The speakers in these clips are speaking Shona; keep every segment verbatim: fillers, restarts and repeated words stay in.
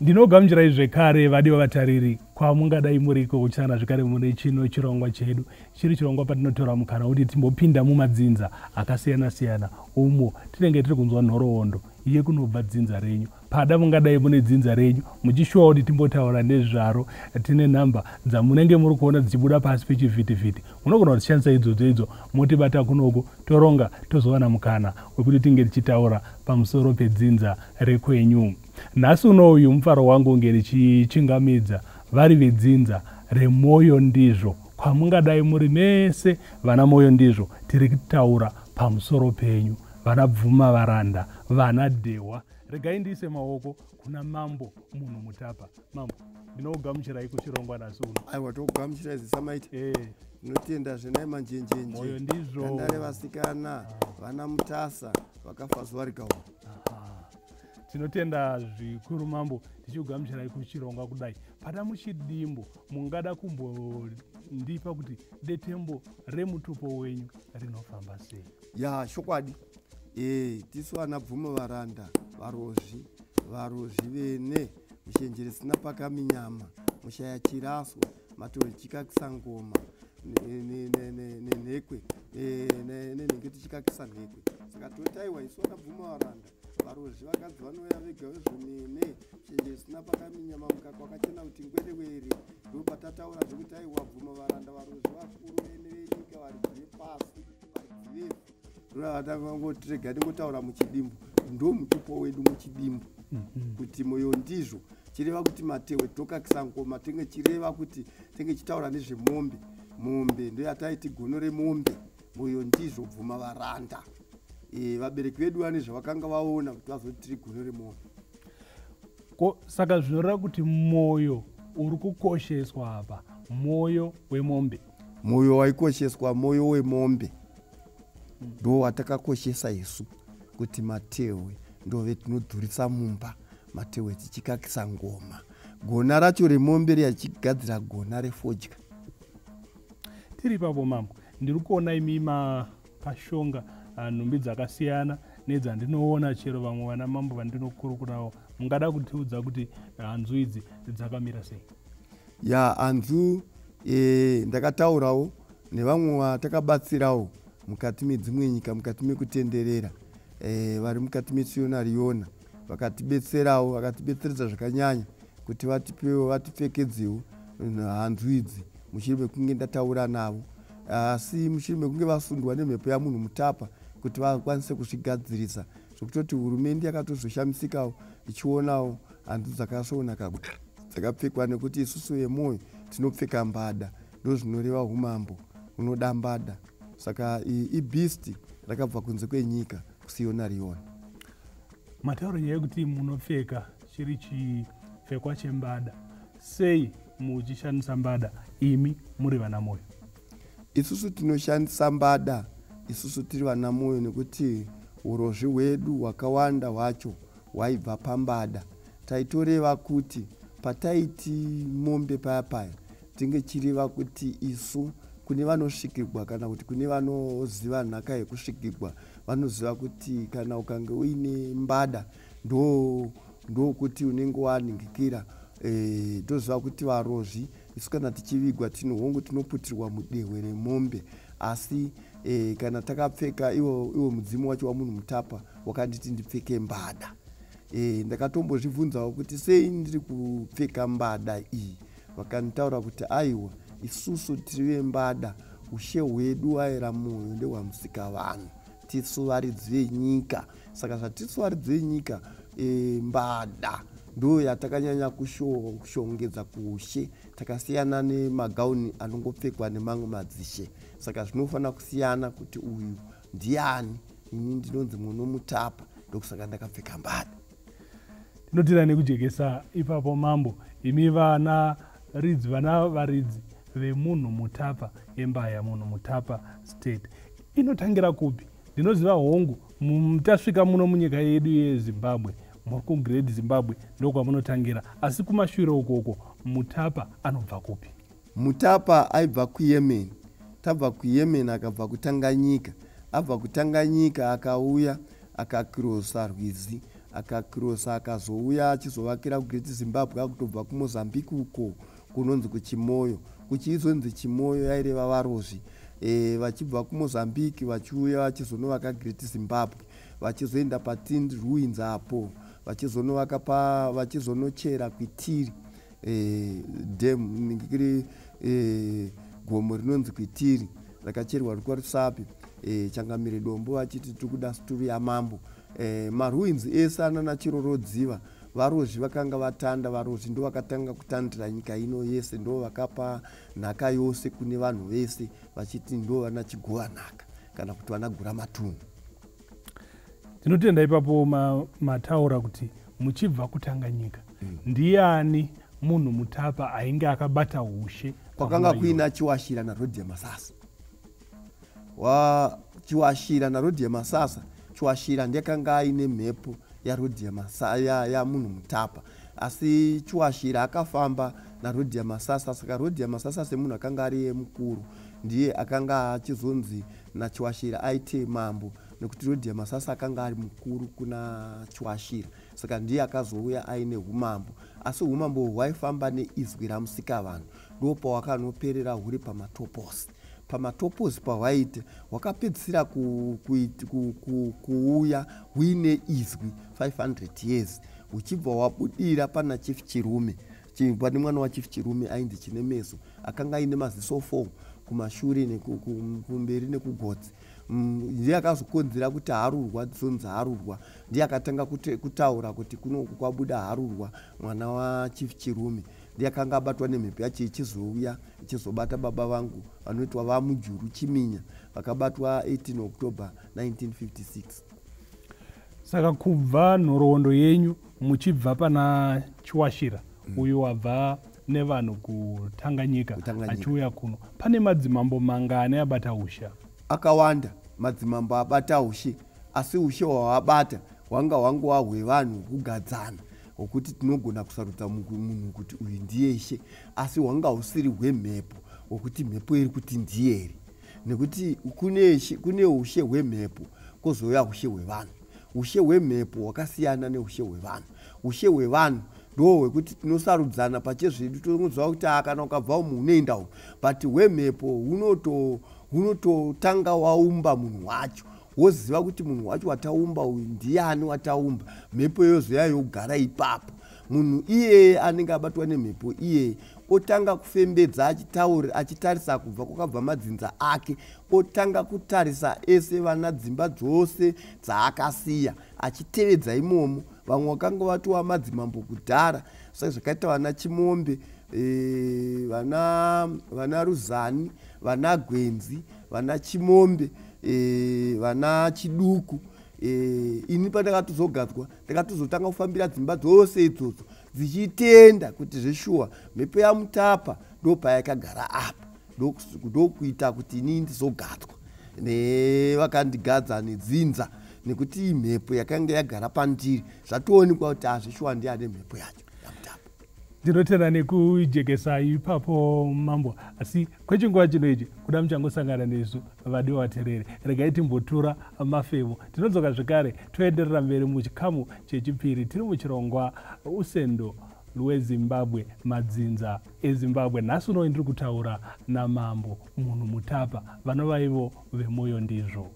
ndinogamuchirai zvekare vadiwa vatariri kwamungadai muriko kuchana zvekare mune chino chirongwa chedu chiri chirongwa patinotora mukana kuti timbopinda mumadzinza akasiyana siyana umo tinenge tiri kunzwa nhoroondo iye kunobva dzinza renyu pada mungadai mune dzinza renyu muchishuwa kuti timbotaura nezvaro tine nhamba dzamunenge muri kuona dzichibuda pasi pechivhitivhiti munogona kutishandisa idzodzo idzo motibata kunoko toronga tozowana mukana wekuti tinge tichitaura pamusoro pedzinza rekwenyu. Nhasi uno uyu mufaro wangu unge ndichichingamidza vari vedzinza remwoyo ndizvo kwamungadai muri mese vana mwoyo ndizvo tiri kutaura pamusoro penyu vana bvuma varanda vana dehwa. Regai ndiise maoko kuna mambo munhu Mutapa. Mambo ndinokugamuchirai kuchirongwa nhasi uno. Aiwa tokugamuchirai zisamaiti eh tinotenda zvenai manjenjenje mwoyo ndizvo gandare vasikana vana mutasa vakafa zuva rikaura. Tinotenda zvikuru mambo tichikugamuchirai kuchirongwa kudai pada muchidimbo mungada kumbondipa kuti detembo remutupo wenyu rinofamba sei? Ya shokwadi eh tisu vana bvumo varanda varozvi varozvi vene mushenjere sina pakaminyama mushaya chiraswa matore chikakisa ngoma nenhekwe nenenge tichikakisa nhekwe saka totaiwa isu vana bvumo varanda varozvi vakadzi vanouya vega vezvemene mushenjere sina pakaminyama mukaka wakachena kuti ngwerewere ndo patataura zvekuti aiwa bvumo varanda varozvi vakuru vene venyika vari dzepasi vari dzivefu ndovatangotirega ndingotaura muchidimbu ndo mutupo wedu muchidimbu kuti moyo ndizvo chireva kuti matewe tokakisa ngoma tenge chireva kuti tenge chitaura nezvemombe mombe ndo yataiti gono remombe moyo ndizvo bvuma varanda e vabereki vedu vane zvavakanga vaona kuti vazoti tiri gono remombe ko saka zvinoreva kuti moyo uri kukosheswa apa moyo wemombe moyo waikosheswa moyo wemombe ndo watakakoshesa isu kuti matewe ndo vetinodhurisa mumba matewe tichikakisa ngoma gona racho remombe riyachigadzira gona refodya. Tiri papo mambo ndiri kuona imi makashonga nhumbi dzakasiyana nedzandinoona chero vamwe vana mambo vandinokurukurawo mungada kutiudza kuti hanzu idzi dzakamira sei? Ya hanzu e, ndakataurawo nevamwe vatakabatsirawo mukati medzimwe nyika mukati mekutenderera e, vari mukati mesionariona vakatibetserawo vakatibetseredza zvakanyanya kuti vatipewo vatipfekedzewo hanzu idzi mushure mekunge ndataura navo asi mushure mekunge vasundwa nemhepo yamunhu Mutapa kuti vakwanise kuzvigadzirisa zvokutoti hurumende yakatozoshamisikawo ichionawo hanzu dzakasonaka dzakapfekwa nekuti isusu vemwoyo tinopfeka mbada ndo zvinoreva umambo unoda mbada saka ibhisti rakabva kunze kwenyika kusionariona. Matauro nyaya yekuti munopfeka chiri chipfekwa chembada sei muchishandisa mbada imi muri vana moyo? Isusu tinoshandisa mbada isusu tiri vana moyo nekuti urozvi hwedu hwakawanda hwacho hwaibva pambada. Taitoreva kuti pataiti mombe paya paya tinge chireva kuti isu kune vanosvikirwa kana kuti kune vanoziva nhaka yekusvikirwa vanoziva kuti kana ukange uine mbada ndo ndo kuti unenge waningikira eh toziva kuti varozvi isu kana tichivigwa tino hongu tinoputirwa mudehwe remombe asi eh kana takapfeka iwo iwo mudzimu wacho wamunhu Mutapa wakanditi ndipfeke mbada eh ndakatombozvibvunzawo kuti sei ndiri kupfeka mbada iyi vakanitaura kuti aiwa isusu tiri mbada ushe hwedu waira moyo ndehwamusika vanhu tisu varidzi venyika saka zvatisu varidzi venyika e, mbada ndo yatakanyanya kushongedza kuushe takasiyana nemagauni anongopfekwa nemamwe madzishe saka zvinofanira kusiyana kuti uyu ndiani ini ndinonzi munhu Mutapa ndokusaka ndakapfeka mbada. Tinotira nekujekesa ipapo mambo imi vana ridzi vana varidzi vemunhu Mutapa embaya munhu Mutapa state inotangira kupi? Ndinoziva hongu mutasvika muno munyika yedu yeZimbabwe muri kuGreat Zimbabwe ndokwamunotangira asi kumashure ukoko Mutapa anobva kupi? Mutapa aibva kuYemen tabva kuYemen akabva kutanganyika abva kutanganyika akauya akakrosa rwizi akakrosa akazouya achizovakira kuGreat Zimbabwe akutobva kuMozambique uko kunonzi kuChimoyo. Kuchizonzi Chimoyo yaireva varozvi e, vachibva kuMozambique vachiuya vachizonovaka Great Zimbabwe, vachizoenda paTindi Ruins apo vachizonovaka pa vachizonochera kuitiri e, dam nikiri e, gomo rinonzi kuitiri rakacherwa rikwa rusapi e, changamire dombo vachiti tikuda situri yamambo. E, maruins ese anana chirorodziva varozvi vakanga vatanda, varozvi ndo vakatanga kutandira nyika ino yese, ndo vakapa nhaka yose kune vanhu vese vachiti ndo vana chigova nhaka kana kuti vana gura matunhu. Tinotenda ipapo mataura kuti muchibva kutanga nyika mm. ndiani munhu Mutapa ainge akabata ushe? Kwakanga kuina Chiwashira naRodhi Masasa. Wa Chiwashira naRodhi Masasa, Chiwashira ndekanga aine mhepo yaRodhi Masasa ya, ya munhu Mutapa, asi Chiwashira akafamba naRodhi Masasa, saka Rodhi Masasa semunhu akanga ari mukuru ndiye akanga achizonzi naChiwashira aite mambo, nekuti Rodhi Masasa akanga ari mukuru kuna Chiwashira, saka ndiye akazouya aine humambo. Asi humambo hwaifamba neizwi ramusikavanhu, ndo pawakanoperera huri pamatoposi. Pamatoposi pahwaite hwakapedzisira ku, ku, ku, ku, kuuya huine izwi five hundred years huchibva hwabudira pana Chief Chirume. Pane mwana waChief Chirume ainzi Chinemeso akanga aine maziso four kumashure nekumberi nekugotsi. Ndiye akazokonzera kuti Harurwa dzonzi Harurwa, ndiye akatanga kutaura kuti kunoku kwabuda Harurwa mwana waChief Chirume. Ndiye akanga abatwa nemhepo yacho ichizouya ichizobata baba vangu vanoitwa vaMujuru Chiminya, vakabatwa eighteen October nineteen fifty-six. Saka kubva nhoroondo yenyu muchibva pana Chiwashira mm. uyu wabva nevanhu kutanganyika achiuya kuno, pane madzimambo mangani abata ushe? Akawanda madzimambo abata ushe, asi ushe hwawabata hwanga hwangu hwevanhu kugadzana, hwokuti tinogona kusarudza munhu kuti uyu ndiye she, asi hwanga husiri hwemhepo hwokuti mhepo iri kuti ndiyeri, nekuti kune, kune ushe hwemhepo kwozouya ushe hwevanhu. Ushe hwemhepo hwakasiyana neushe hwevanhu. Ushe hwevanhu ndo hwekuti tinosarudzana pachezvedu, tonoziva kuti kana ukabva umu unoenda umu, but hwemhepo hunoto hunototanga waumba munhu wacho, woziva kuti munhu wacho wataumba uyu ndiani wataumba, mhepo yozoya yogara ipapo. Munhu iye anenge abatwa nemhepo iye otanga kufembedza achitaura achitarisa kubva kwakabva madzinza ake, otanga kutarisa ese vana dzimba dzose dzaakasiya achitevedza imomo. Vamwe vakanga vatowa madzimambo kudhara, saka zvakaita vana Chimombe, e, vana vana Ruzani, vana Gwenzi, vana Chimombe, e, vana Chiduku. E, ini pandakatozogadzwa ndakatozotanga kufambira dzimba dzose idzodzo dzichitenda kuti zveshuwa mhepo yaMutapa ndo payakagara apa, ndokuita kuti ini ndizogadzwa nevakandigadza nedzinza, nekuti mhepo yakanga yagara pandiri zvatoonekwa kuti azvishuwa ndiane mhepo yacho yaMutapa. Ndinotenda nekujekesa ipapo mambo, asi kwechinguva chino ichi kuda muchangosangana nesu vadiwa vaterere, regai timbotura mafemo. Tinodzoka zvekare toenderera mberi muchikamu chechipiri, tiri muchirongwa usendo rweZimbabwe, madzinza eZimbabwe. Nhasi uno ndiri kutaura namambo munhu Mutapa, vanova ivo vemoyo ndizvo.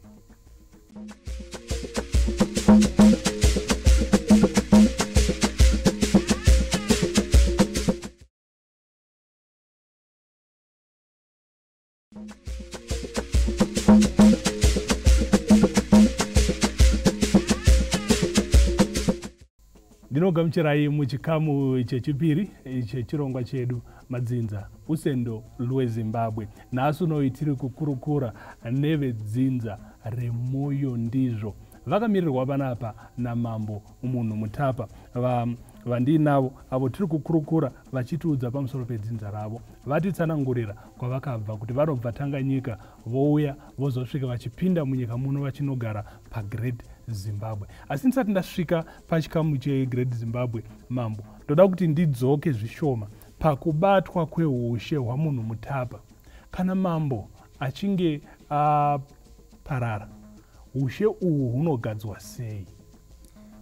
Ndinogamuchirai muchikamu chechipiri chechirongwa chedu madzinza usendo rweZimbabwe. Nhasi uno tiri kukurukura nevedzinza remoyo ndizvo, vakamirirwa panapa namambo munhu Mutapa. Vandinavo avo tiri kukurukura vachitiudza pamusoro pedzinza ravo, vatitsanangurira kwavakabva kuti vanobva Tanganyika vouya vozosvika vachipinda munyika muno vachinogara paGreat Zimbabwe. Asi ndisati ndasvika pachikamu cheGreat Zimbabwe, mambo, ndoda kuti ndidzoke zvishoma pakubatwa kweushe hwamunhu Mutapa. Kana mambo achinge aparara, ushe uhu hunogadzwa sei?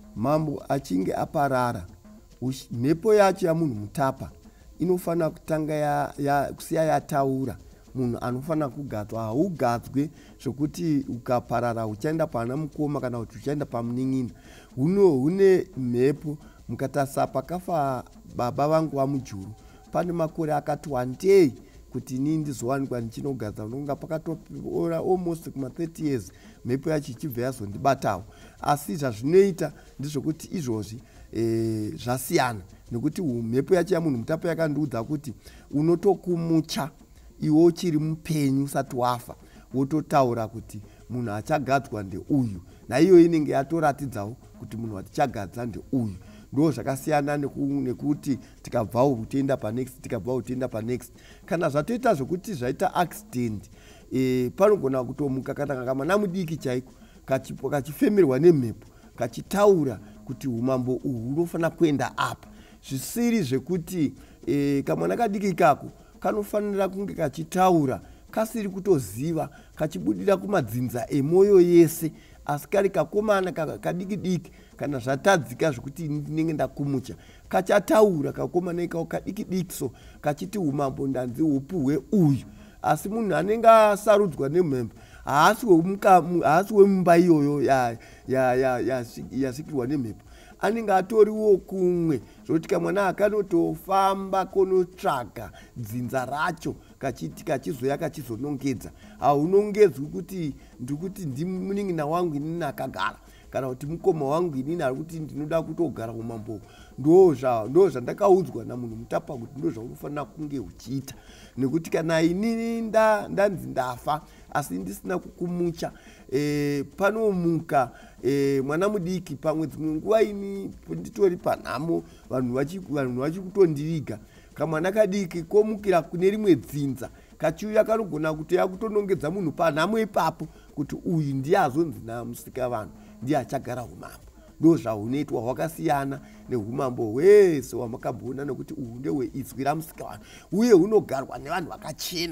mambo achinge aparara, mhepo yacho yamunhu mutapa inofanira kutanga ya, ya, kusiya yataura. Munhu anofanira kugadzwa, haugadzwe zvokuti ukaparara uchaenda pana mukoma kana kuti uchaenda pamunin'ina. Huno hune mhepo. Mukatarisa pakafa baba vangu vamujuru, pane makore akati wandei kuti inini ndizowanikwa ndichinogadza. Unonga pakatoora almost kuma thirty years mhepo yacho ichibva yazondibatawo. Asi zvazvinoita ndezvokuti izvozvi e, zvasiyana, nekuti mhepo yacho yamunhu mutapa yakandiudza kuti unotokumucha iwe uchiri mupenyu usati wafa, wototaura kuti munhu achagadzwa ndeuyu, naiyo inenge yatoratidzawo kuti munhu watichagadza ndeuyu. Ndo zvakasiyana nekuti tikabvawo tienda panext, tikabvawo tienda panext. Kana zvatoita zvokuti zvaita accident, e, panogona kutomuka kana kamwana mudiki chaiko kachifemerwa nemhepo kachitaura kuti umambo uhu hunofanira kuenda apa. Zvisiri zvekuti e, kamwana kadiki kako kanofanira kunge kachitaura kasiri kutoziva, kachibudira kumadzinza emwoyo yese. Asi kari kakomana kadiki diki kana zvatadzika zvokuti ndinenge ndakumucha, kachataura kakomana ikako kadiki diki so kachiti umambo ndanzi upuhwe uyu. Asi munhu anenge asarudzwa nemhembo haasi wemumba iyoyo yasikirwa nemhepo, anenge atoriwo kumwe zvokuti kamwana akanotofamba konotsvaga dzinza racho kachiti kachizoya kachizonongedza. Haunongedzwi kuti ndikuti ndimunin'ina wangu inini akagara kana kuti mukoma wangu inini ari kuti ndinoda kutogara umambo. Ndo zvandakaudzwa namunhu mutapa kuti ndo zvaunofanira kunge uchiita, nekuti kana inini ndanzi ndafa asi ndisina kukumucha, e, panomuka e, mwana mudiki pamwe dzimwe nguva ini nditori panhamo vanhu vachikutondiviga, kamwana kadiki komukira kune rimwe dzinza kachiuya kanogona kuti yakutonongedza munhu panhamo ipapo kuti uyu ndiye azonzi namusika vanhu ndiye achagara umambo. Ndo zvahunoitwa hwakasiyana nehumambo hwese hwamakabhuona, nekuti uhu ndehweizwi ramusika vanhu uye hunogarwa nevanhu vakachena,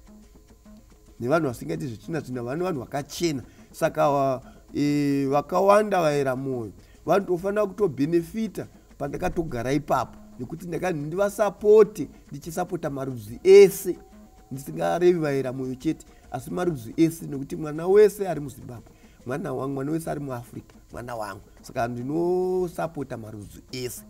nevanhu vasingaiti zvechina zvina, vane vanhu vakachena. Saka e, vakawanda vaera mwoyo vanotofanira kutobhenefita pandakatogara ipapo, nekuti ndivasapote ndichisapota marudzi ese, ndisingarevi vaera mwoyo chete asi marudzi ese, nekuti mwana wese ari muZimbabwe mwana wangu, mwana wese ari muAfrica mwana wangu, saka ndinosapota marudzi ese.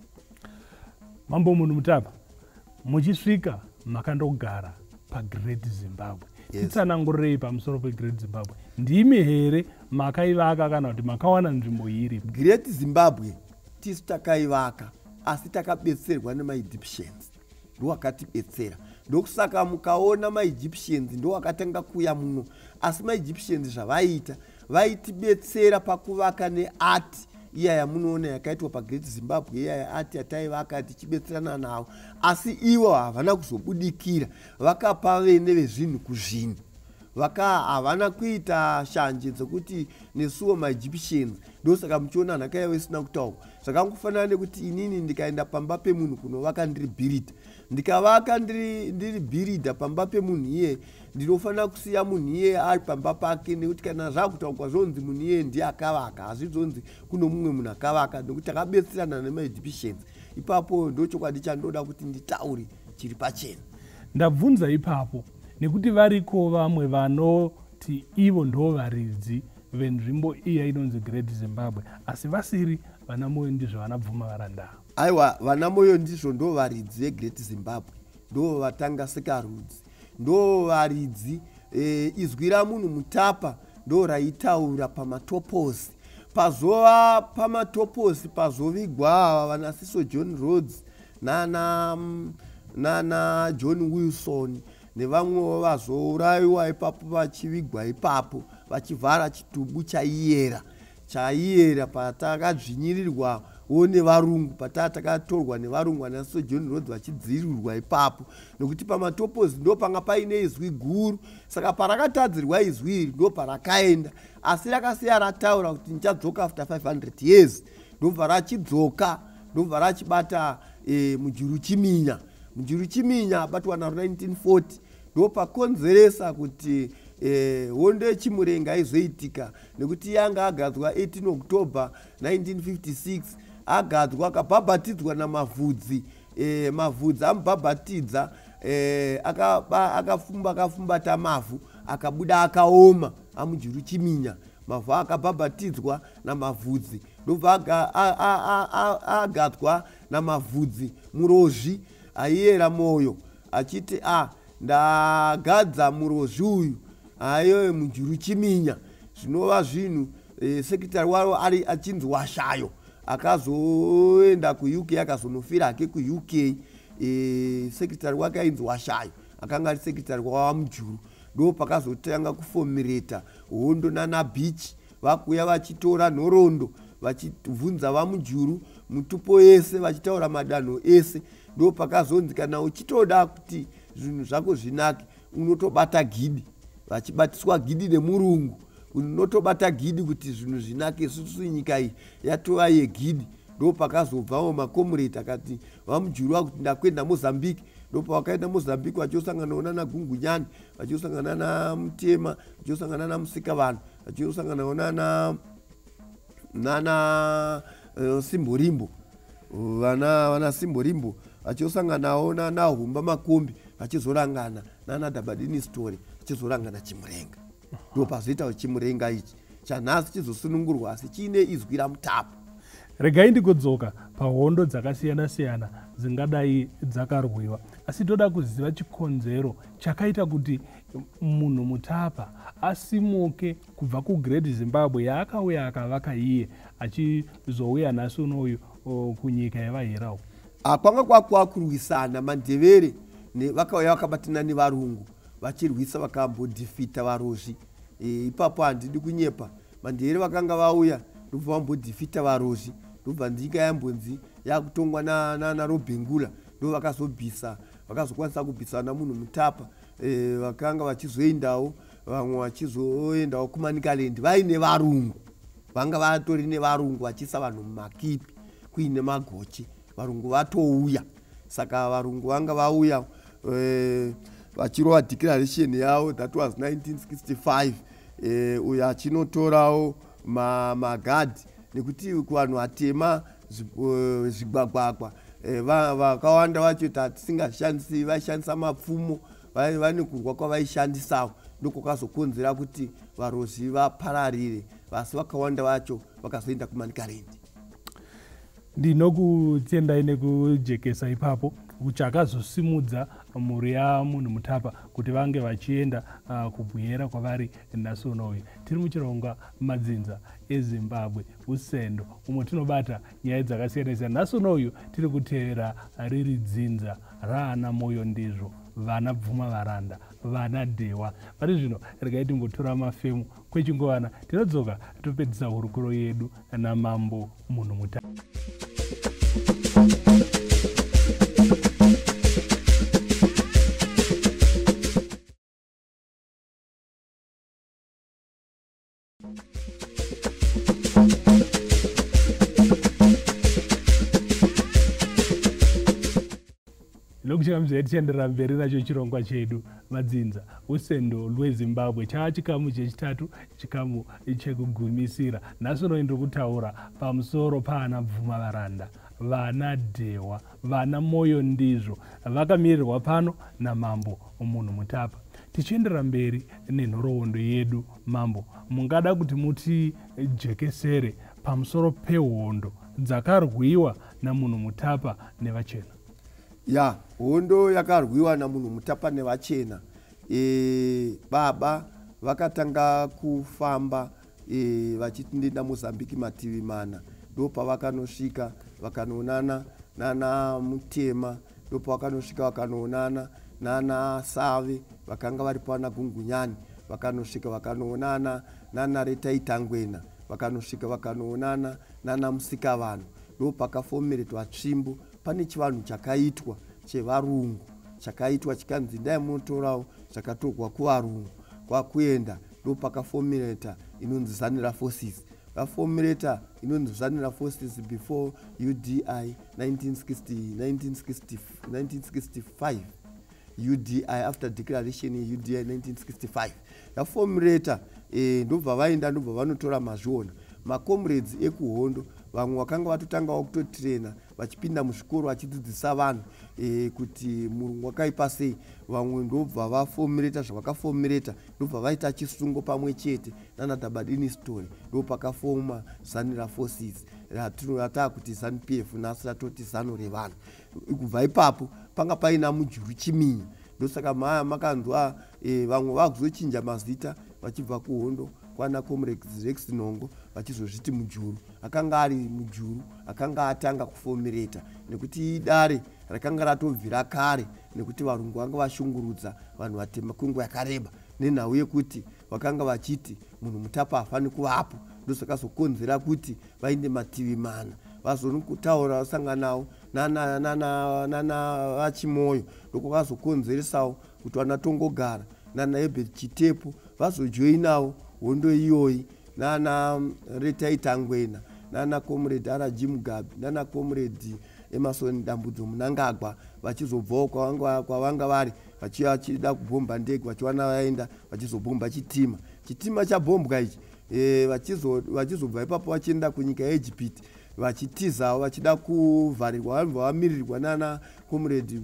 Mambo munhu mutapa, muchisvika makandogara paGreat Zimbabwe, yes. Titsanangurei pamusoro peGreat Zimbabwe. Ndimi here makaivaka kana kuti makawana nzvimbo iri? Great Zimbabwe tisu takaivaka asi takabetserwa nemaEgyptians, ndo wakatibetsera. Ndokusaka mukaona maEgyptians ndo wakatanga kuya muno, asi maEgyptians zvavaita vaitibetsera pakuvaka neart iya yamunoona yakaitwa paGreat Zimbabwe, iya yaart yataivaka tichibetserana navo, asi ivo havana kuzobudikira, vakapa vene vezvinhu kuzvinhu, vaka havana kuita shanje dzokuti nesuwo maEgyptians. Ndosaka muchiona nhaka yavo isina kutaurwa. Zvakangofanana nekuti inini ndikaenda pamba pemunhu kunovaka ndiri bhiridha, ndikavaka ndiri, ndiri bhiridha pamba pemunhu iye, ndinofanira kusiya munhu iye ari pamba pake, nekuti kana zvakutaurwa zvonzi munhu iye ndiye akavaka, hazvizonzi kuno mumwe munhu akavaka, nekuti takabetserana nemaEgyptians. Ipapo ndo chokwadi chandoda kuti nditaure chiri pachena. Ndabvunza ipapo nekuti variko vamwe vanoti ivo ndo varidzi venzvimbo iya inonzi Great Zimbabwe, asi vasiri vana moyo ndizvo vanabvuma varanda. Aiwa, vana moyo ndizvo ndo varidzi veGreat Zimbabwe, ndo vatanga sikarudzi, ndo varidzi e, izwi ramunhu mutapa ndo raitaura pamatoposi. Pazova pamatoposi pazovigwa vanasiso John Rhodes nana, nana John Wilson nevamwe vazourayiwa ipapo vachivigwa ipapo vachivhara chitubu chaiyera chaiyera patakadzvinyirirwa wo nevarungu, patata takatorwa nevarungu vanasiso John Rhodes vachidzirirwa ipapo, nekuti pamatoposi ndo panga paine izwi guru. Saka parakatadzirwa izwi iri ndo parakaenda, asi rakasiya rataura kuti ndichadzoka after five hundred years, ndobva rachidzoka, ndobva rachibata e, Mujuru Chiminya. Mujuru Chiminya abatwa naro nineteen forty, ndo pakonzeresa kuti eh, hondo yechimurenga aizoitika nekuti yanga agadzwa eighteen October nineteen fifty-six, agadzwa akabhabhatidzwa namavhudzi. Eh, mavhudzi amubhabhatidza eh, akafumba akafumbata mavhu akabuda akaoma amujuru Chiminya. Mavhu akabhabhatidzwa namavhudzi ndobva agadzwa namavhudzi murozvi aiyera moyo achiti a ndagadza murozvi uyu ayo mujuru Chiminya. Zvinova zvinhu eh, sekretari waro ari achinzi Washayo akazoenda ku-U K akazonofira hake ku-U K. E, sekretari wake ainzi Washayo akanga ari sekretari wawamujuru. Ndo pakazotanga kufomireta hondo nana beach vakuya vachitora nhoroondo vachibvunza vamujuru mutupo yese vachitaura madanho ese. Ndo pakazonzi kana uchitoda kuti zvinhu zvako zvinake unotobata gidi, vachibatiswa gidi nemurungu. Unotobata gidi kuti zvinhu zvinake. Isusu nyika iyi yatova yegidi. Ndo pakazobvawo makomureti akati vamujuru vakuti ndakwenda Mozambique. Ndo pavakaenda Mozambique vachiosangana nana Gungunyani, vachiosangana na Mutema, vachiosangana na Musikavanhu, vachiosangana nana nana uh, Simborimbo, vana vana Simborimbo, vachiosanganawo nana Humba Makombi, vachizorangana nana Dabadini Story, vachizorangana Chimurenga. Ndo pazoita Chimurenga ichi chanhasi chizosunungurwa asi chiine izwi raMutapa. Regai ndigodzoka pahondo dzakasiyana-siyana dzingadai dzakarwiwa, asi toda kuziva chikonzero chakaita kuti munhu Mutapa asimuke kubva kuGreat Zimbabwe yaakauya akavaka iye achizouya nhasi unoyu kunyika yevahirawo. Kwanga kwakurwisana mandevere vakauya vakabatana nevarungu vachirwisa vakambodhifita varozvi. E, ipapo handidi kunyepa mandevere vakanga vauya ndobva vambodhifita varozvi ndobva nyika yambonzi yakutongwa naRobhengula na, na ndo vakazobvisa vakazokwanisa kubvisa namunhu Mutapa. E, vakanga vachizoendawo vamwe vachizoendawo kuManicaland vaine varungu, vanga vatori nevarungu vachisa vanhu mumakipi kuine magochi. Varungu vatouya saka varungu vanga vauya e, vachirova declaration yavo that was nineteen sixty-five. E, uyo achinotorawo magadhi nekuti kuvanhu vatema zvigwagwagwa vakawanda vacho tatisingashandisi vaishandisa mapfumo vane kurwa kwavaishandisawo ndokwakazokonzera kuti varozvi vapararire vasi vakawanda vacho vakazoenda kuManicaland. Ndinokutendai nekujekesa ipapo kuchakazosimudza mhuri yamunhu Mutapa kuti vange vachienda uh, kubwera kwavari nhasi unoyu. Tiri muchirongwa Madzinza eZimbabwe Usendo umwe tinobata nyaya dzakasiyana-siyana. Nhasi unoyu tiri kutevera riri dzinza raana moyo ndizvo, vana bvuma varanda, vana dhewa. Pari zvino regai timbotora mafemu kwechingovana tinodzoka topedzisa hurukuro yedu namambo munhu Mutapa. Nokuchika mzere tichienderera mberi nacho chirongwa chedu Madzinza Usendo lweZimbabwe chaa chikamu chechitatu chikamu chekugumisira. Nhasi uno ndiri kutaura pamusoro paana bvuma varanda, vana dhewa, vana moyo ndizvo vakamirirwa pano namambo munhu Mutapa. Tichienderera mberi nenhoroondo yedu mambo, mungada kuti mutijekesere pamusoro pehondo dzakarwiwa namunhu Mutapa nevachena? Ya, hondo yakarwiwa namunhu Mutapa nevachena. E, baba vakatanga kufamba e, vachitindenda Mozambique mativi mana. Ndopa vakanosvika vakanoonana nana Mutema, ndopa vakanosvika vakanoonana nana Save vakanga vari pana Gungunyani, vakanosvika vakanoonana nana Retaitangwena, vakanosvika vakanoonana nana Musikavanhu. Ndopa pakafomeretwa tsvimbo. Pane chivanhu chakaitwa chevarungu chakaitwa chikanzi ndai munotorawo chakatorwa kuvarungu kwakuenda. Ndo pakafomereta inonzi Zanera Forces, vafomereta inonzi Zanera Forces before U D I nineteen sixty, nineteen sixty, nineteen sixty-five. U D I after declaration ye U D I nineteen sixty-five yaformulata eh, ndobva vaenda ndobva vanotora mazviona macomrades ekuhondo vamwe vakanga vatotangawo kutotrena vachipinda muzvikoro vachidzidzisa vanhu e, kuti murungu wakaipa sei vamwe ndobva vaformulata zvavakaformulata ndobva vaita chisungo pamwe chete nanadhabadini story ndopakafoma zanira forces rataa kuti zanu P F nhasi ratoti zano revanhu kubva ipapo panga paina mujuru Chiminya ndosaka maya makanzwa e, vamwe vakuzochinja mazita vachibva kuhondo kwana comrades Rex Nongo vachizozviti mujuru akanga ari mujuru akanga atanga kuformulata nekuti idare rakanga ratobvira kare nekuti varungu vanga vashungurudza vanhu vatema kwenguva yakareba nenhau yekuti vakanga vachiti munhu Mutapa hafani kuvapo ndosakazokonzera kuti vainde mativi mana vazonokutaura vasanganawo nana nana nana vachimoyo ndokwakazokonzeresawo kuti vanatongogara nana Herbert Chitepo vazojoinawo hondo iyoyi nana Retaita Ngwena nana comrade Araji Mugabe nana comrade Emerson Dambudzo Munangagwa vachizobvawo kwavanga kwavanga vari vachida kubhomba ndege vachiwana vaenda vachizobhomba chitima chitima chabhombwa ichi e, vachizo vachizobva ipapo vachienda kunyika yeEgypt vachitizawo vachida kuvharirwa vanhu vamirirwa nana comrade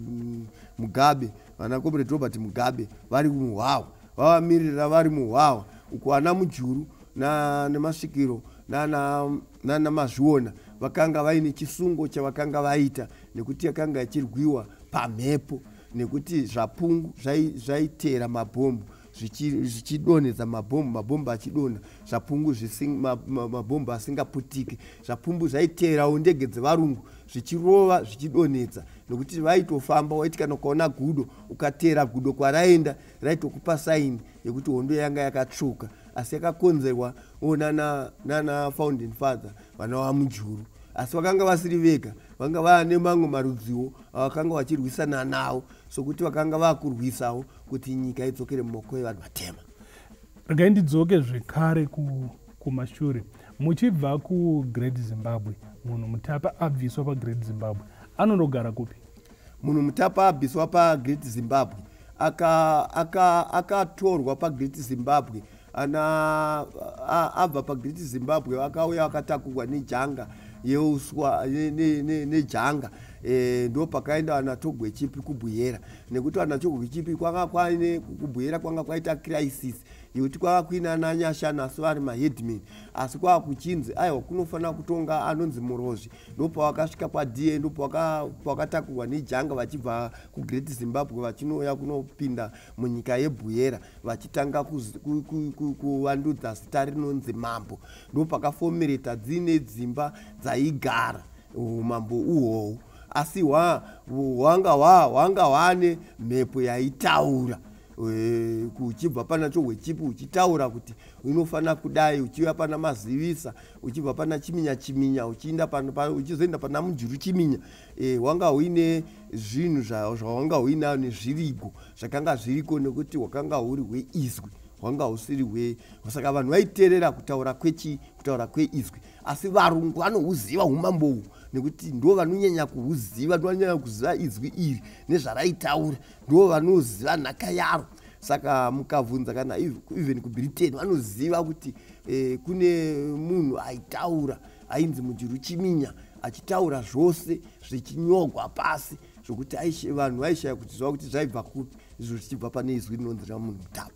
Mugabe vana comrade Robert Mugabe vari muhwawa vavamirira vari muhwawa uko ana mujuru na nemasvikiro nana nana mazviona vakanga vaine chisungo chavakanga vaita nekuti yakanga yachirwiwa pamhepo nekuti zvapungu zvaitera mabhombu zvichidonhedza mabhombu mabhombu achidonha zvapungu mabhombu asingaputiki zvapumbu zvaiterawo ndege dzevarungu zvichirova zvichidonhedza nekuti vaitofamba waiti kana ukaona gudo ukatera gudo kwaraenda raitokupa saini yekuti hondo yanga yakatsvuka asi yakakonzerwa nana nana founding father vana vamujuru asi vakanga vasiri vega vanga vaane mamwe marudziwo vakanga vachirwisana nawo sokuti vakanga vakurwisawo kuti nyika idzokere mumaoko evanhu vatema. Regai ndidzoke zvekare kumashure muchibva kuGreat Zimbabwe munhu Mutapa abviswa paGreat Zimbabwe anondogara kupi? Munhu Mutapa abviswa paGreat Zimbabwe akatorwa aka paGreat Zimbabwe ana abva paGreat Zimbabwe akauya akatakurwa nejanga yeuswa nejanga e, ndo pakaenda anatogwe chipi kubuyera nekuti anatogwe chipi kwanga kwaine kubuyera kwanga kwaita crisis yekuti kwanga kuina nanyasha naso vari maheadman asi kwa kuchinzi aiwa kunofanira kutonga anonzi Murozvi ndo pawakasvika kwa-D A ndo pawakatakurwa nejanga vachibva kuGreat Zimbabwe vachinoya kunopinda munyika yebuyera vachitanga kuvandudza zita rinonzi mambo ndo pakaformulata dzine dzimba dzaigara umambo uhohu asi wanga wanga wane mhepo yaitaura e, kuchibva pana chohwechipi uchitaura kuti unofanira kudai uchiuya pana Mazivisa uchibva pana Chiminya Chiminya uchienda pana uchizoenda pana Mujuru Chiminya e, wanga uine zvinhu zvawanga uina nezvirigo zvakanga zviriko nekuti wakanga uri hweizwi wanga usiri hwe saka vanhu vaiterera kutaura kwechi kutaura kweizwi asi varungu vanohuziva umambo uhu nekuti ndo vanonyanya kuhuziva ndo vanonyanya kuziva izwi iri nezvaraitaura ndo vanoziva nhaka yaro saka mukabvunza kana even kuBritain vanoziva kuti eh, kune munhu aitaura ainzi Mujuru Chiminya achitaura zvose zvichinyogwa pasi zvokuti vanhu vaishaya kuti zva kuti zvaibva kupi izvo zvichibva pane izwi rinonzi ramunhu Mutapa.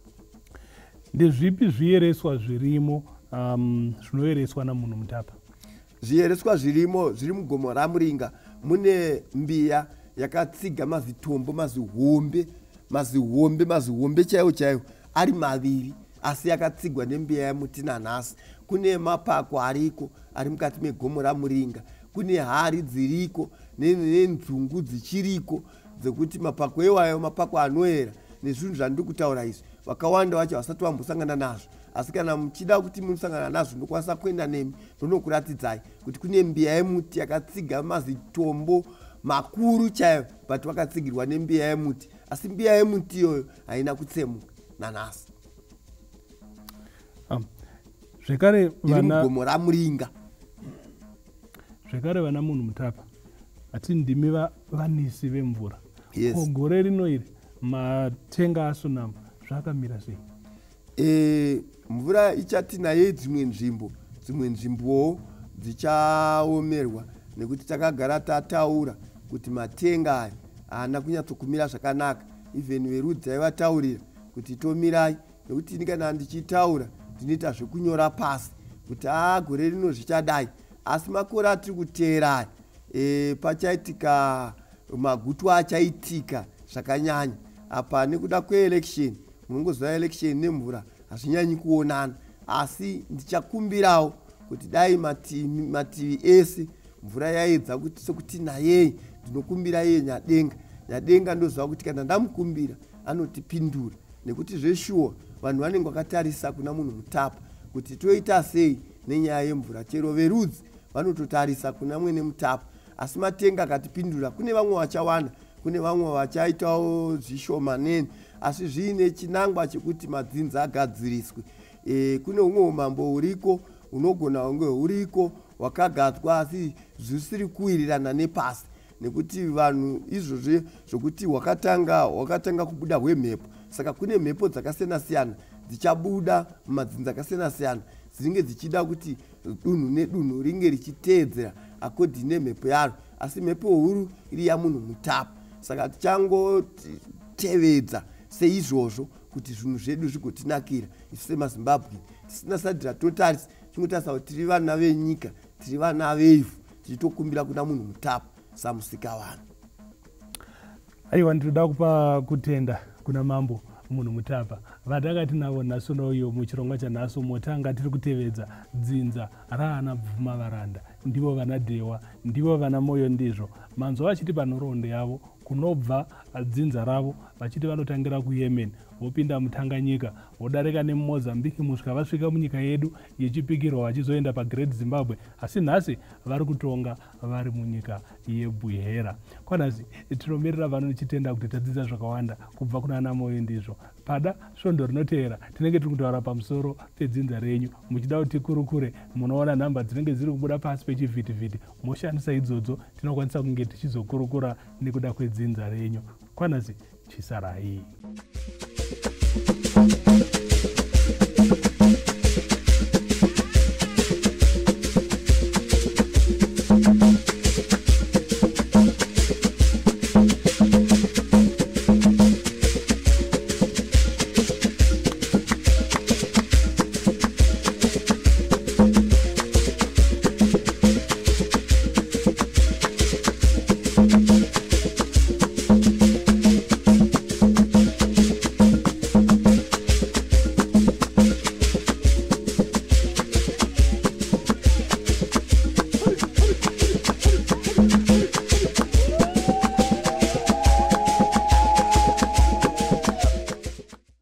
Ndezvipi zviyereswa zvirimo um, zvinoyereswa namunhu Mutapa? Zviyereswa zvirimo zviri mugomo raMuringa mune mbiya yakatsiga mazitombo mazihombe mazihombe mazihombe chaiwo chaiwo ari maviri asi yakatsigwa nembiya yamuti nanhasi. Kune mapako ariko ari mukati megomo raMuringa, kune hari dziriko nenzungu dzichiriko dzekuti mapako ewayo mapako anoera nezvinhu zvandiri kutaura izvi vakawanda vacho vasati vambosangana nazvo asi kana muchida kuti munosangana nazvo ndokwanisa kuenda nemi ndonokuratidzai kuti kune mbiya yemuti yakatsiga mazitombo makuru chaiwo but vakatsigirwa nembiya yemuti asi mbiya yemuti iyoyo haina kutsemuka nanhasi. um, zvekare vana mugomo raMuringa. Zvekare vana munhu Mutapa ati ndimi vanisi vemvura. Yes. Gore rino iri matenga asunama zvakamira sei? E, mvura ichati naye dzimwe nzvimbo dzimwe nzvimbowo dzichaomerwa nekuti takagara tataura kuti matenga aya haana kunyatsokumira zvakanaka. Even verudzi aivataurira kuti tomirai, nekuti ini kana ndichitaura ndinoita zvekunyora pasi kuti aa gore rino zvichadai. Asi makore atiri kuteera aya e, pachaitika magutu achaitika zvakanyanya apa nekuda kweelection. Munongoziva election nemvura hazvinyanyi kuonana, asi ndichakumbirawo kuti dai mativi mativi ese mvura yaedza kuti sekuti nayei ndinokumbira iye nyadenga. Nyadenga ndoziva kuti kana ndamukumbira anotipindura, nekuti zveshuwa vanhu vanenge vakatarisa kuna munhu Mutapa kuti toita sei nenyaya yemvura. Chero verudzi vanototarisa kuna mwene Mutapa, asi matenga akatipindura. Kune vamwe vachawanda, kune vamwe vachaitawo zvishomanene, asi zviine chinangwa chekuti Madzinza agadziriswe. E, kune umwe umambo uriko unogona kunge uriko wakagadzwa asi zvisiri kuwirirana nepasi, nekuti vanhu izvozve zvokuti wakatanga wakatanga kubuda hwemhepo. Saka kune mhepo dzakasiyana siyana dzichabuda mumadzinza akasiyana siyana dzinenge dzichida kuti dunhu nedunhu ringe richiteedzera akodhi nemhepo yaro, asi mhepo huru iri yamunhu Mutapa. Saka tichangotevedza seizvozvo kuti zvinhu zvedu zvigotinakira isu semaZimbabwe. Tisina sati ratotarisa, tingotarisa kuti tiri vana venyika, tiri vana vevhu, tichitokumbira kuna munhu Mutapa samusika vanhu. Aiwa, ndinoda kupa kutenda kuna mambo munhu Mutapa vatakati navo nhasi unoyo muchirongwa chanhasi motanga tiri kutevedza dzinza raana Bvuma Varanda, ndivo vana Dewa, ndivo vana Moyo Ndizvo. Manzo vachiti panhoroondo yavo kunobva dzinza ravo vachiti vanotangira kuYemen vopinda muTanganyika vodarika nemuMozambique musvika vasvika munyika yedu yechipikirwa vachizoenda paGreat Zimbabwe, asi nhasi vari kutonga vari munyika yeBuhera. Kwanhasi tinomirira vanonichitenda kuti tadzidza zvakawanda kubva kuna ana Moyo Ndizvo. Pada svondo rinoteera tinenge tiri kutaura pamusoro pedzinza renyu. Muchida kuti tikurukure, munoona nhamba dzinenge dziri kubuda pasi pechivhitivhiti, moshandisa idzodzo tinokwanisa kunge tichizokurukura nekuda kwedzinza renyu. Kwanhasi chisarai.